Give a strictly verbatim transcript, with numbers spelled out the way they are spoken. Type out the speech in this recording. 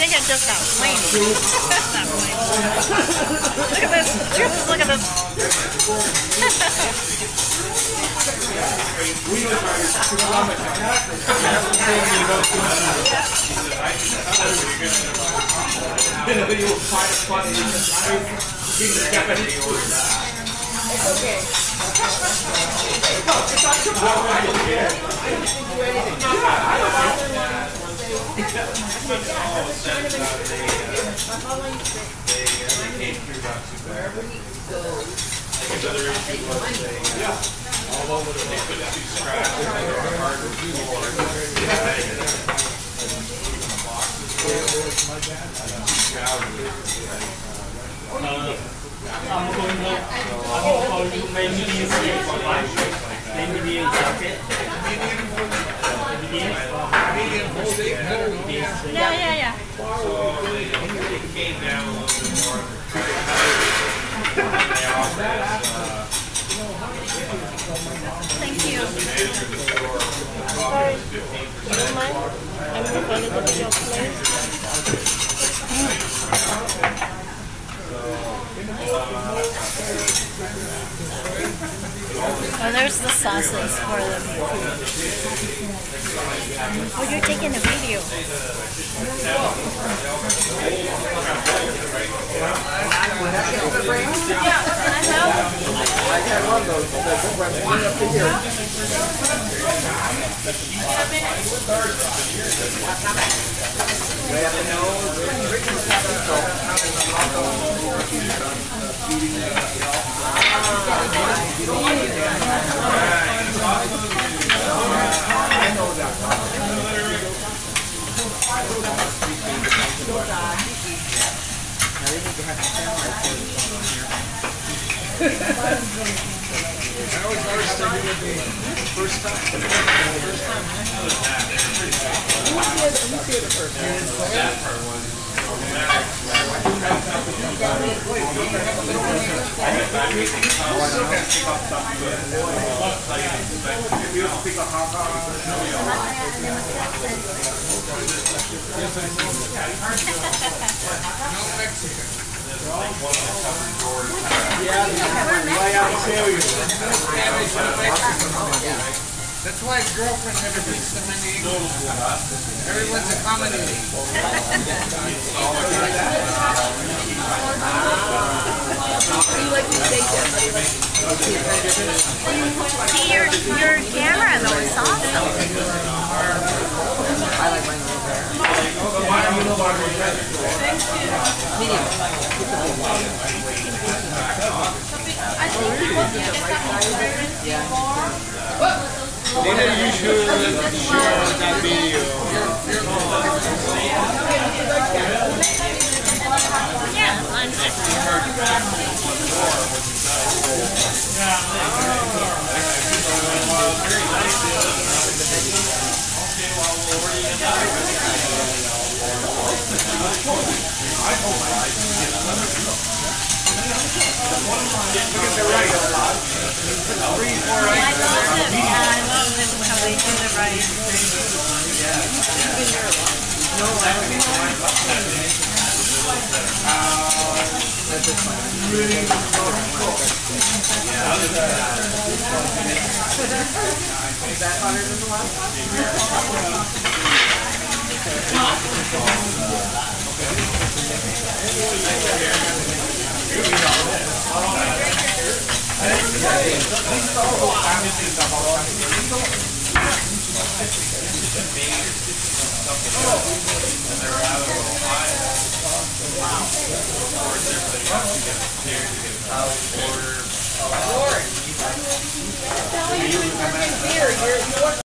think I just got flamed. Not flamed. Look at this. Look at this. Look at this. It's okay. I'm going to I'm going to call you my medium my medium jacket. Yeah, yeah, yeah. Thank you. Sorry. You don't mind? I'm going to go to your place. Oh, there's the sauces for the food. Oh, you're taking a video. That was hard to do with the first time. First time. Let me see it first. That part was. No Mexican. Yeah, right out of failure. That's why his girlfriend never beats them in the English. Everyone's accommodating. See, your, your camera though is awesome. I like mine over there. I think he was going to get that before. Dina, you should share that video. Yeah, I'm Look at the rice. Three, four rice. I love it. Yeah, I love it how they do the rice. No, I don't think Is that hotter than the last Wow.